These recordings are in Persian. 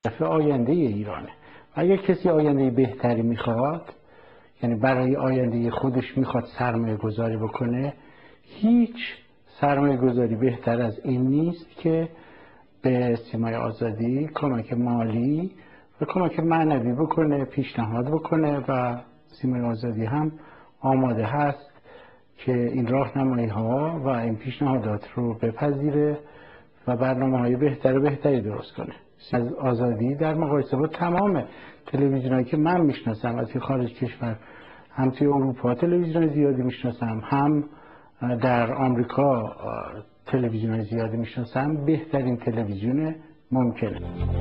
آینده ایرانه. اگر کسی آینده بهتری میخواد، یعنی برای آینده خودش میخواد سرمایه گذاری بکنه، هیچ سرمایه گذاری بهتر از این نیست که به سیمای آزادی کمک مالی و کمک معنوی بکنه، پیشنهاد بکنه و سیمای آزادی هم آماده هست که این راهنمایی ها و این پیشنهادات رو بپذیره و برنامه‌های بهتر و بهتری درست کنه. از آزادی در مقایسه با تمام تلویزیونایی که من میشناسم از خارج کشور، هم توی اروپا تلویزیون زیادی میشناسم، هم در آمریکا تلویزیون زیادی میشناسم، بهترین تلویزیون ممکنه.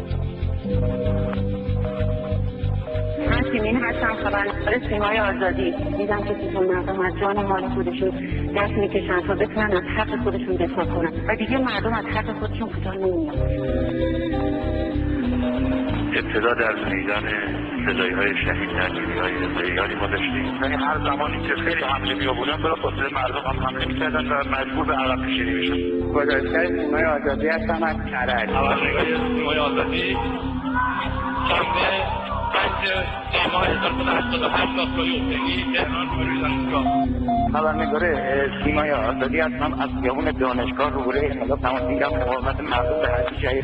من سیمین هستم، خبرنگار سیمای آزادی. دیدم که چطور مردم از جان مال خودشون دست میکشن تا بتونن از حق خودشون دفاع کنن و دیگه مردم از حق خودشون کوتاه نمیان. ابتدا در میدان صدایهای شهید ترکیبی‌های رضاییانی ما داشتیم. یعنی هر زمانی که خیلی حمله می‌آوردن بلافاصله مردم هم حمله می‌کردن و مجبور به عقب کشیدن می‌شدن. گزارشگر سیمای آزادی هستم از کرج. خبرنگار سیمای آزادی شنبه 5 ماه 1988 داخلی افتادی تهران روبروی دانشگاه. خبرنگار سیمای آزادی هستم از خیابون دانشگاه روبروی انقلاب تماسیگران مقاومت مردم به هر جایی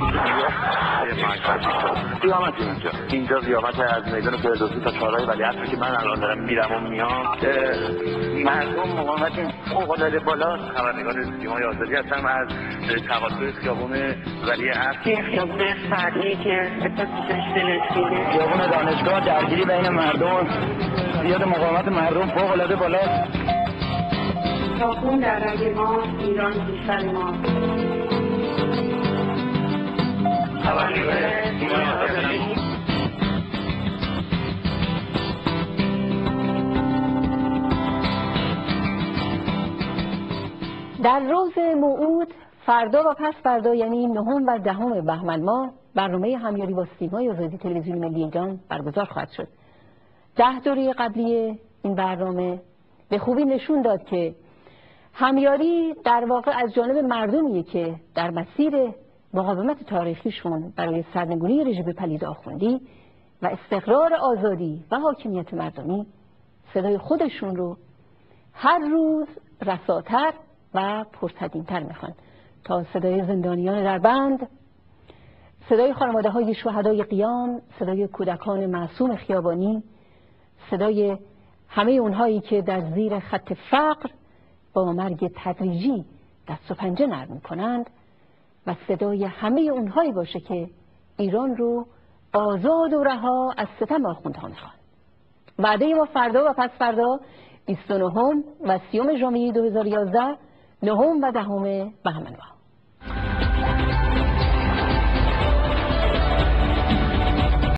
قیامت اینجا قیامت از میدان فردوسی تا چهارراه ولیعصر که من الان دارم میرم و میام. مردم مقاومت فوق‌العاده بالا. خبرنگار سیمای آزادی هستم از تقاطع خیابون ولیعصر، خیابون فرعی که اتفاقش فلسطینه، خیابون دانشگاه، درگیری بین مردم، زیاد مقاومت مردم فوق‌العاده بالاست. خون در رگ ما، ایران بیشتر ما. خبرنگار سیمای آزادی. در روز موعود فردا و پس فردا، یعنی 9 و 10 بهمن ماه، برنامه همیاری با سیمای آزادی تلویزیون ملی ایران برگزار خواهد شد. 10 دوره قبلی این برنامه به خوبی نشون داد که همیاری در واقع از جانب مردمیه که در مسیر مقاومت تاریخیشون برای سرنگونی رژیم پلید آخوندی و استقرار آزادی و حاکمیت مردمی صدای خودشون رو هر روز رساتر و پرتدین‌تر میخوان تا صدای زندانیان در بند، صدای خانواده های شهدای قیام، صدای کودکان معصوم خیابانی، صدای همه اونهایی که در زیر خط فقر با مرگ تدریجی دست و پنجه نرم میکنند و صدای همه اونهایی باشه که ایران رو آزاد و رها از ستم آخوندها میخوان. وعده ما فردا و پس فردا 29 و 30 ژانویه 2011، 9 و 10 بهمن ماه.